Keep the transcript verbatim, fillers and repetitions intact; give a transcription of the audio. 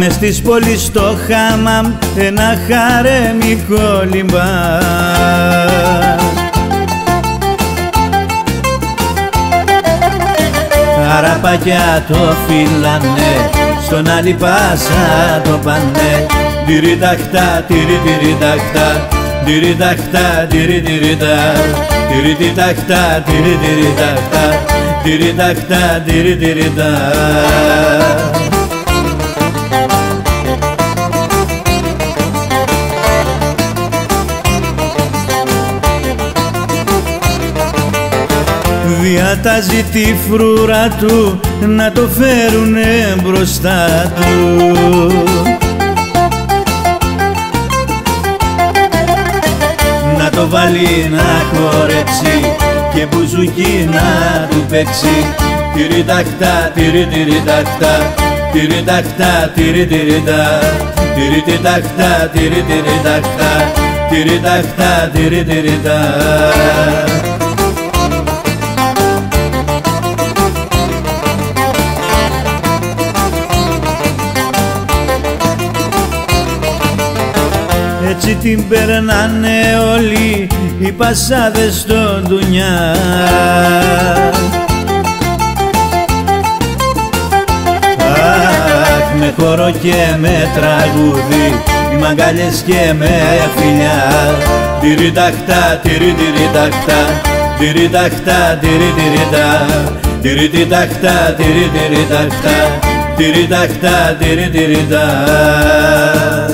μες της πόλης στο χάμαμ ένα χαρέμι κόλυμπα. Αραπάκια το φύλανε, στον άλλη πάσα το πάνε. Τυριταχτά, τυριτυριταχτά, τυριταχτά, τυριτυριτά, τυριταχτά, τυριτυριταχτά, τυριταχτά, τυριτυριτά. Διατάζει τη φρούρα του να το φέρουνε μπροστά του. Να το βάλει να χορέψει και μπουζουκί να του παίξει. Τυριταχτά, τυριτυριταχτά, τυριταχτά, τυριτυριτά, τυριταχτά, τυριτυριταχτά, τυριταχτά, τυριτυριτά. Έτσι την περνάνε όλοι οι πασάδες στο ντουνιά. Αχ, με χώρο και με τραγούδι, οι μαγκάλες και με φιλιά. Τυριταχτά, τυριτυριταχτά, τυριταχτά, τυριτυριτά, τυριταχτά, τυριτυριταχτά, τυριταχτά, τυριτυριτά.